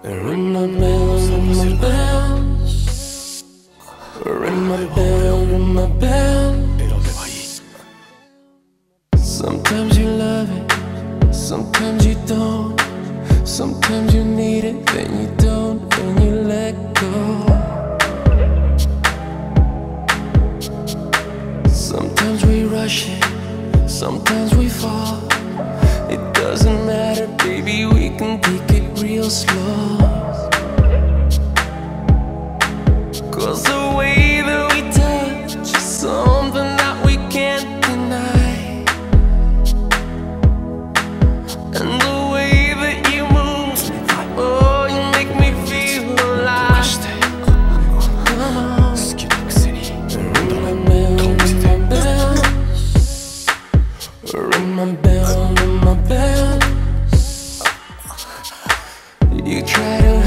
Ring my bell, ring my bell. Ring my bell, ring my bell. Sometimes you love it, sometimes you don't. Sometimes you need it, then you don't, and you let go. Sometimes we rush it, sometimes we fall. It doesn't matter, baby, we can take it real slow. 'Cause the way that we touch is something that we can't deny. And the way that you move, oh, you make me feel alive. Come on. Ring my bell, ring my bell. You try to